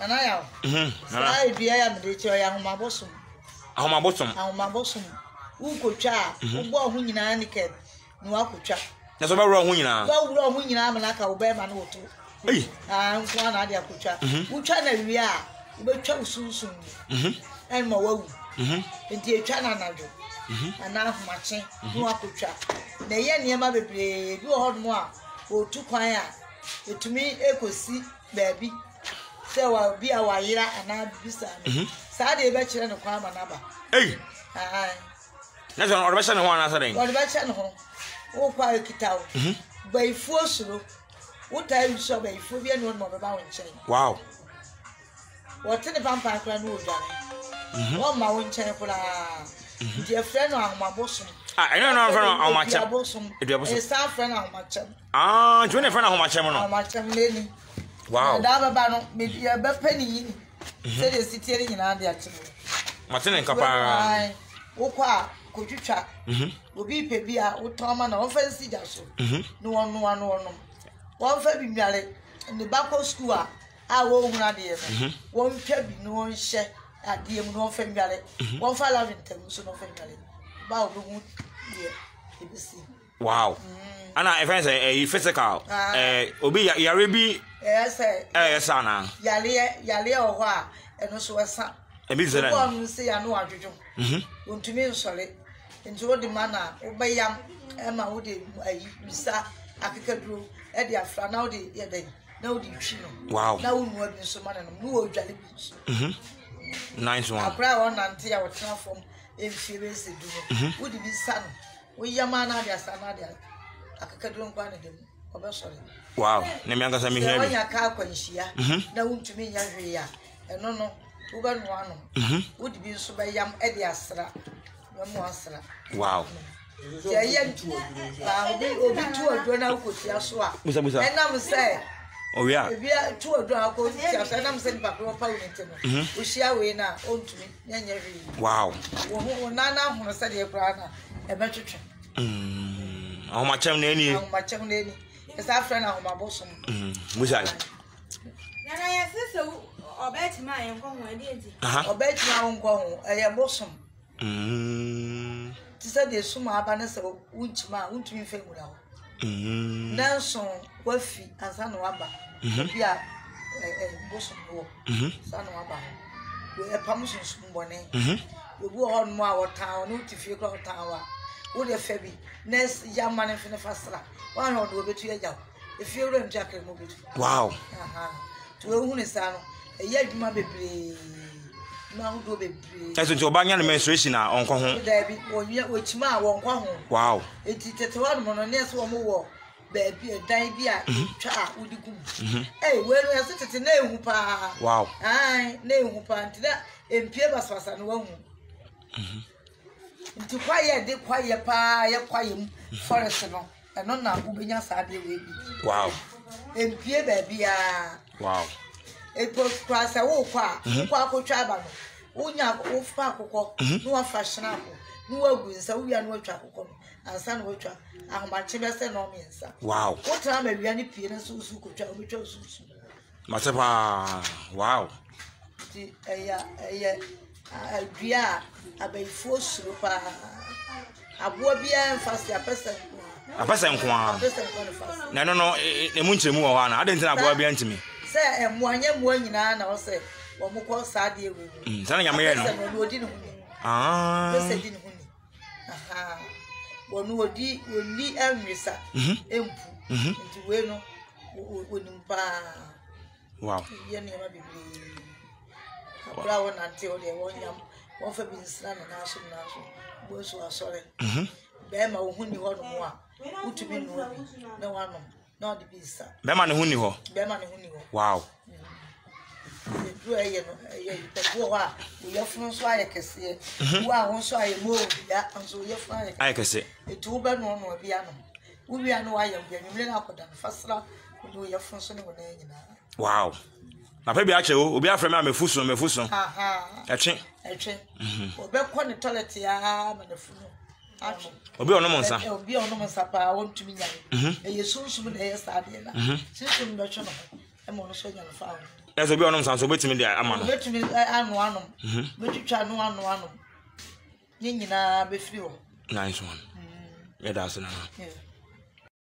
Anaya. Sai bia ya me che ya Ahoma bosom. Ahoma bosom. Ahoma bosom. Wo kotwa, wo bo ho nyina naked. No akotwa. Na so ba wuro ho nyina. Ba wuro ho nyina manaka wo be ma na woto. Ei. Nko na ade akotwa. Wo twa na wi a, wo be twa usunsun. En ma wawu. Enti etwa na najo. Ana ahomache no akotwa. Na ye niema bebre bi wo hodmo a, wo tu kwan a, etumi ekosi baabi. Se wa bi a wa yira ana bisa. Sa de be kire ne kwan ma na ba. Ei. Na so o be se ne ho ana sa den. O be che ne ho. Wo kwa ekitawo. Baifu osuro. Wo ta yi so baifu bi enu no be ba won chen. Wow. Wo te ne pampa kra no odwane. Wo ma won chen kra. Di friend no Ahoma bosom. I don't know friend Ahoma chem. E sa friend Ahoma chem. Do you know friend Ahoma chem no? Ahoma chem leni. Wow. Da baba no me be pani yi. Se de sitiere nyina de ache. Matene nkapa. Wo kwa kotwitwa. Obi pe bi a wo toma na offense ja so. No no. Won fa bi miare ne bako school a wo huna de ye. Won twa bi no hye ade mu no fa miare. Won fa la vintem so no fa miare. Ba obi hu ye ebisi. Wow. Ana e friend say physical obi yare bi yes ana. Yale o ho a eno so esa. E bi zera. Ko no se ya no adwodwo. Wontumi nsore. Nti wo de mana wo bayam e ma wo de ayi bisa akekaduro e de afra na wo de ye den na wo de twi no. Wow. Na wo nu abi so mana no wo dwale bi so. Nice one. Akra won nante ya wo tena fom emfire se du no. Wo de bisa no. Wo yama na de asa na de akekaduro nkwa na dem. Obesore. Wow. Ne mi angasa mi hear bi. Onya ka akwanhia na wontumi nya hwe ya. Eno no wo ba no ano. Wo de bi so bayam e de asra. Wow. Yeah, obi tu odro na ukotia so a. Musa. Enam say. Oh yeah. Ebi tu odro akotia so enam say papa wo pa unite no. Ohia we na ontumi nyanya hwe. Wow. Wo nana hono say de kra na e betwetwe. Ahoma chem na eni. Ahoma chem na eni. Esa friend Ahoma bosom. Musa. Nana ya sese obetima yen ko ho ade edi. Obetima won ko ho eye bosom. Tisa de suma aba na se unchima untumi fe ngura ho. Nanso wafi ansa no aba. Bia bosom ho. Sa no aba. We epam sunsun bone. Obu ho no a wotan no tifie ko wotan wa. Wo de fa bi nes yamma ne fe ne fasra. Wa no do betu yaja. Efie wura mjakre mo betu. Wow. To ehu ne sa no eye adwuma bebre. Na do bebre. Eso nti obanya no menstruation na onko ho. Da bi ochima a wonko ho. Wow. Eti tetewa no no ne so wo wo ba bi dan bi a twa a wodi gum. We no yase tete na ehu pa. Wow. Ai na ehu pa nti na empie baswasa no wahu. Nti kwaye de kwaye pa ye kwaye mu forest no. Eno na ubenya sa de we bi. Wow. Empie ba bi a. Wow. Epo kwasa wo kwa akotwa aba no. Unya ofa akokọ no afa hyena ko no wagu nsa wo wia no atwa akokọ no ansa no watwa ahomache be se no miensa. Wow. Wo tra ma wia ne pie na susu kotwa obetwa susu. Matepa. Wow. Ti eya adua abaifo suru pa aboa bia mfasi apesa nko a. Na no emu nchemu wo ha na ade ntina aboa bia ntimi. Se emuanya mu anyina na wo se wo mukọ saade ewu. Sana nyame ye no. Odi ne huni. Pese di ne huni. Wonu odi enwisa empu. Nti we no onimpa. Wow. Ye ne ma bibiri. Abra wona nte o de wonyam. Won fa bi nsira na so na so. Bo so asore. Be ma wo huni ho no mo a. Utumi no bi na wanom. Na odi bi nsa. Be ma ne huni ho. Be ma ne huni ho. Wow. Do aye no aye pepo ho a wo fun so aye kese wo a won so aye mo bia anso wo fun aye kese etu be no no bia no wo bia no aye bia nwule na akoda fasra wo ye fun so ne wo na nyina. Wow. Na pe bia che o obi afre me amefuso etwe obe ko ne toilet ya ma na funu ato obi ono monsa pa won tumi nya e ye sunsun na ye sa de na sunsun do cho no e mo no so nya no fa Eso bi onom sanso betimi dia ama no. Betimi anu. Betwitwa anu. Nyina be free o. Nice one. Yeah, that's it.